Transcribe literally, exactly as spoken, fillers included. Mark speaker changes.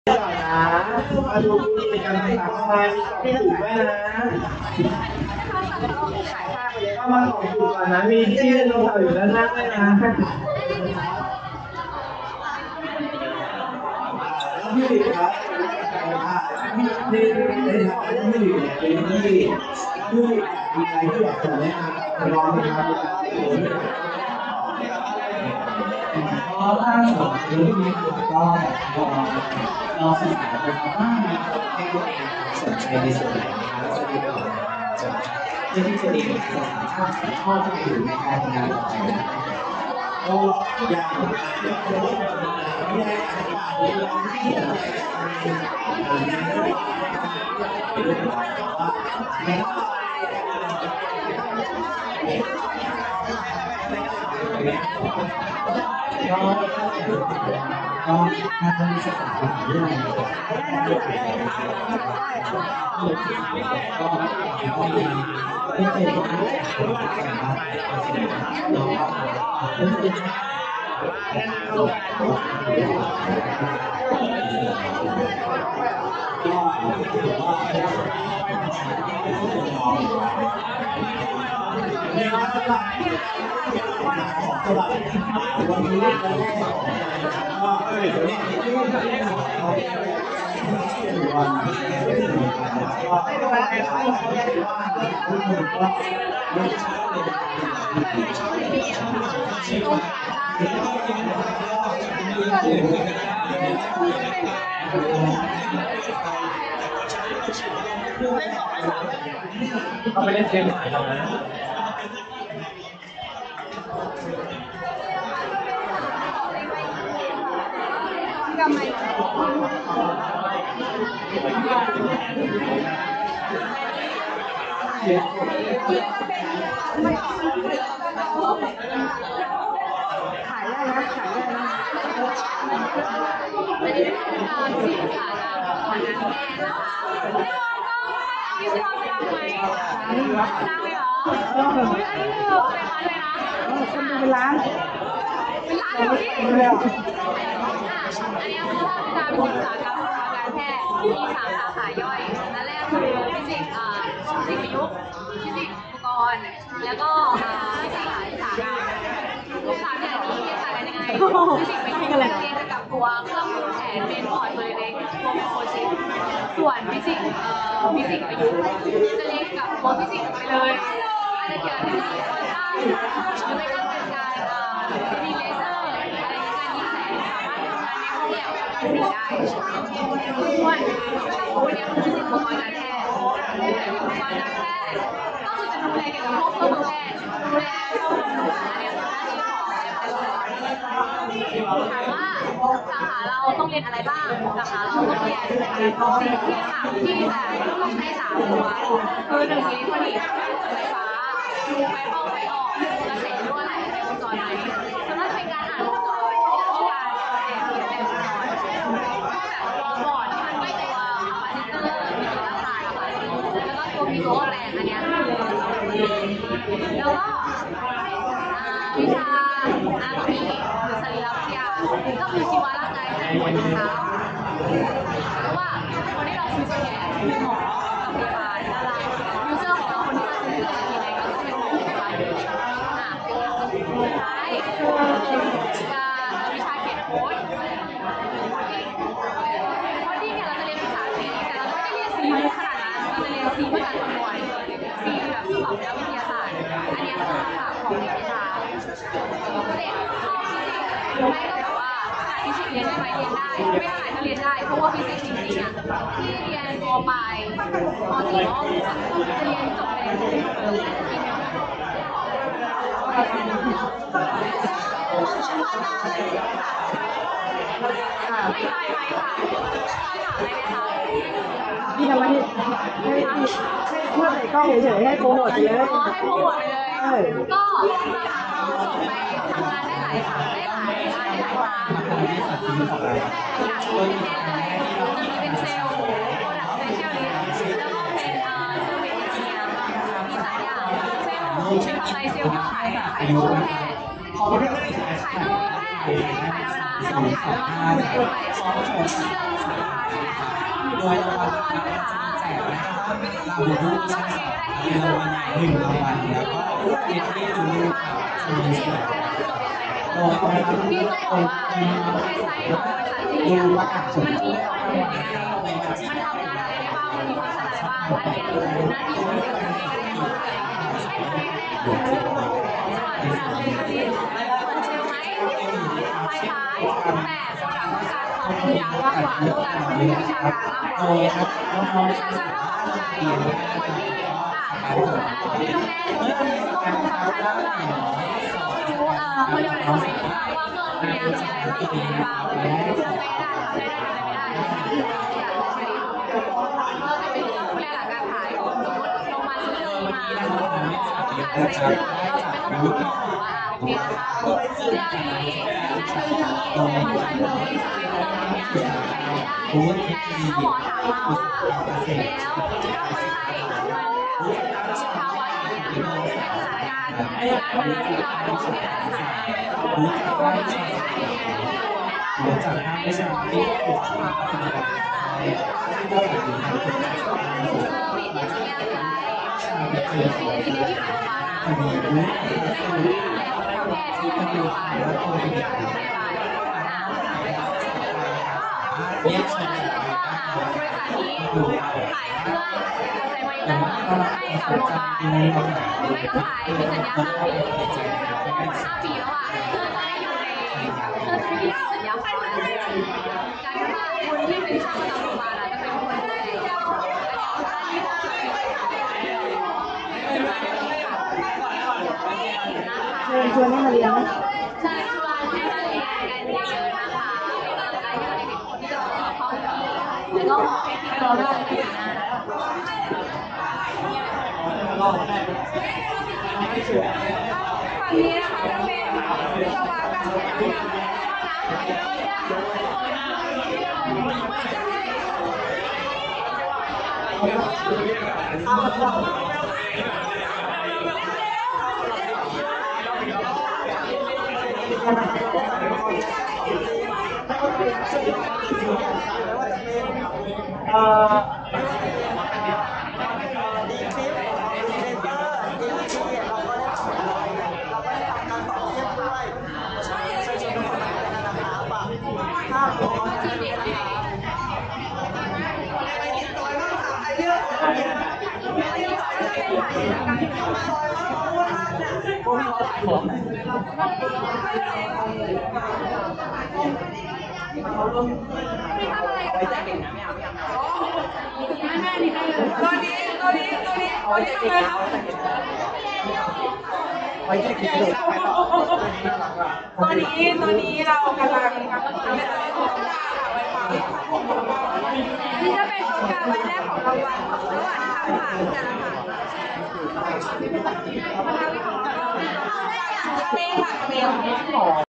Speaker 1: ก่อนนะมาดูกิจกรรมต่างๆมาที่ถึงด้วยนะก็มาของถูกก่อนนะมีที่เล่นลงเสาอยู่ด้านหน้าด้วยนะพี่ดิครับนี่ในทางที่อยู่เนี่ยเป็นที่ที่มีอะไรที่อยากจะแนะนำน้องนะครับ
Speaker 2: ก็ถ้าสมมติเรื่องนี้ก็ลองลองศึกษาดูว่ามีคนให้ตัวเองสนใจในส่วนไหนนะครับจะดีกว่าจะเพื่อที่จะดีกับสถานที่ที่ชอบที่อยู่ในการทำงานต่อไปก็อยากไม่ได้อธิบายเรื่องที่เราก็ก็น่าจะมีศึกษาเรื่องนี้ก็ก็มีไม่เป็นที่จะนะครับเราก็เริ่มต้นก็สำหรับวันนี้ก็เออเดี๋ยวนี้ที่เราเล่นเขาวันก็ก็ไปไปไปทุกคนก็ไม่ใช่
Speaker 1: เขาไปเล่นเกมขายเรานะ
Speaker 3: ทำไมขายได้นะขายได้นะไม่ได้เป็นการสื่อสารของนักแสดงนะคะพี่ชอบดังไหมดังไหมเหรออันนี้คือเป็นร้านเลยนะคนดูเป็นร้านเป็นร้านเดี๋ยวนี้อันนี้คือภาควิชาอุตสาหกรรมทางการแพทย์มีสามสาขาย่อยอันแรกคือฟิสิกส์ฟิสิกส์ประยุกต์ฟิสิกส์อุปกรณ์แล้วก็ฟิสิกส์อุตสาหกรรมอุตสาหกรรมนี้เรียนต่างกันยังไงฟิสิกส์ประยุกต์เรียนเกี่ยวกับตัวเครื่องมือแผนเมนพอร์ตโดยเล็กตัวโคชิปส่วนฟิสิกส์ฟิสิกส์ประยุกต์จะเรียนกับตัวฟิสิกส์ไปเลยอาจจะเกี่ยวกับฟิสิกส์ควอนตัมหรือไม่ก็เป็นการมีเลเซอร์อะไรการยิงแสงสามารถทำงานในห้องแลบฟิสิกส์ได้ส่วนวันนี้คือฟิสิกส์อุปกรณ์การแพทย์อุปกรณ์การแพทย์ก็คือจะดูแลเกี่ยวกับพวกเครื่องมือแพทย์ดูแลเข้าบำรุงอันนี้คือหน้าที่ของแอปเปิลถามว่าสาขาเราต้องเรียนอะไรบ้างสาขาเราต้องเรียนสิ่งที่หลักที่แบบต้องใช้สามตัวคือหนึ่งอิเล็กทรอนิกส์ไฟฟ้าไฟเข้าไฟออกกระแสรั่วไหลในวงจรไหนส่วนถ้าเป็นการอ่านวงจรต้องการเสียงในวงจรแบบบอร์ดที่มันไม่ตัวคอนเนคเตอร์มีตัวรับสายค่ะแล้วก็ตัวมีตัวแปลงอันนี้แล้วก็วิชาอาร์พีหรือสรีรวิทยาก็คือชีวร่างกายแสงคนเท้าเพราะว่าคนที่เราคุยส่วนใหญ่คือหมอกับพยาบาลแล้วยูเซอร์ของเราคนที่มาซื้อเครื่องยังไงก็ต้องเป็นหมอพยาบาลอ่ะสุดท้ายคือวิชาเขียนโค้ดโค้ดดิ้งเนี่ยเราจะเรียนภาษาซีแต่เราไม่ได้เรียนซีขนาดนั้นเราจะเรียนซีเพื่อการคำนวณซีแบบฉบับนักวิทยาศาสตร์อันนี้คือหลักของวิชาเด็กชอบฟิสิกส์แม่ก็แบบว่าฟิสิกส์เรียนได้ไหมเรียนได้ไม่ได้ก็เรียนได้เพราะว่าฟิสิกส์จริงๆอ่ะที่เรียนม.ปลายม.สี่ม.หกจะเรียนจบไปแล้วกินไม่ใช่ไหมค่ะถามอะไรไหมคะพี่ทำไมให้ให้พูดใส่กล้องเฉยๆให้โปรโมทไปเลยอ๋อให้โปรโมทไปเลยก็เราส่งไปทำงานได้หลายค่ะได้หลายได้หลายทางอย่างเช่นเลยจะมีเป็นเซลล์ product specialist แล้วก็เป็นเอ่อ service engineer มีสามอย่างเซลล์เป็นทำอะไรเซลล์ก็ขายขายเครื่องแพทย์ขายเครื่องแพทย์ขายธรรมดาเราขายว่าเราเป็นไปเรื่องสินค้าใช่ไหม
Speaker 2: โดยรางวัลนะครับจะแจกนะครับเราเป็นผู้ชนะมีรางวัลหนึ่งรางวัลแล้วก็เกียรติจูรูครับชมสวยโดยเอาไปทำ
Speaker 3: พี่
Speaker 2: เรื่
Speaker 3: ต้
Speaker 2: อ
Speaker 3: อง
Speaker 2: ง
Speaker 3: บอก
Speaker 2: เป็น
Speaker 3: ว่า
Speaker 2: เป็น
Speaker 3: ในไซต์ของบริษัทที่
Speaker 2: ดูว่าสน
Speaker 3: มัน
Speaker 2: ใจ
Speaker 3: มีของมันทำงานอะไรได้บ้างมันมีฟังก์ชันอะไรบ้างอันนี้หน้าที่ของเด็กคนนี้ก็ยังไม่รู้เลยสวัสดีค่ะพี่เหมือนเชลไหมคล้ายๆแต่โปรดักต์ต้องการความจริงจังมากกว่าต้องการความมีวิชาการมากก
Speaker 2: โด
Speaker 3: ว่าย
Speaker 2: ครับน้อง
Speaker 3: วิชาการต้องเข้าใจคนที่อ่านรู้นะที่ต้องแน่รู้ต้องรู้ฟังก์ชันเท่าไหร่ต้องรู้เอ่อเขาเรียกว่าอะไรว่าเงินเนี่ยมีอะไรบ้างมีอะไรบ้างทำได้ทำได้ทำได้ไม่ได้เราจะเป็นเรื่องแรกหลักการขายสมมติลงมาซื้อเลยมาเราจะไม่ต้องพูดหรอกว่าโอเคนะคะเรื่องนี้นาทีนี้ฟังก์ชันนี้สเปคเรื่องนี้ใช้ไม่ได้แต่ถ้าหมอถามมาว่าแล้วถ้าคนไข้มันมีภาวะอย่างเงี้ยสถานการณ์การงานที่เราอาจจะไม่ได้สายเราก็จะใช้
Speaker 2: หลังจากนั้นได้ใช้ที่ถูกต้องตามกฎหมายที่ได้ถึงการตรวจสอบ
Speaker 3: เซอร์วิสเนี่ยคืออะไร
Speaker 2: จะมีเรื่องของคดีรู้แล้วที่กำลังขายและตัวเป็นอย่างไรเรียกชม
Speaker 3: บริษัทนี้ขายเครื่องใช้บริการให้กับโรงพยาบาลหรือไม่ก็ขายมีสัญญาห้าปีหมดห้าปีแล้วอ่ะเครื่องก็อยู่ในเครื่องที่มีสัญญาความแล้วกลายเป็นว่าคนที่เป็นช่างประจำโรงพยาบาลจะเป็นคนดูแลเชิญชวนให้มาเรียนเชิญชวนให้มาเรียนกันเยอะๆนะคะเป็นกำลังใจให้กับเด็กๆคนที่เราที่เขาดีแล้วก็ขอให้ที่เราเลิกกันนะฝั่งนี้นะคะจะเป็นสวาการแข่งขัน
Speaker 1: เอ่อ
Speaker 4: ตัวนี้ตัวนี้ตัวนี้ตัวนี้ทำไมครับตัวนี้ตัวนี้เรากำลังทำเป็นตัวของหน้าค่ะไว้ฟังนี่จะเป็นโครงการใบแรกของรางวัลระหว่างที่ทำผ่านแต่ละผ่านมาทำวิของเราเองค่ะเอง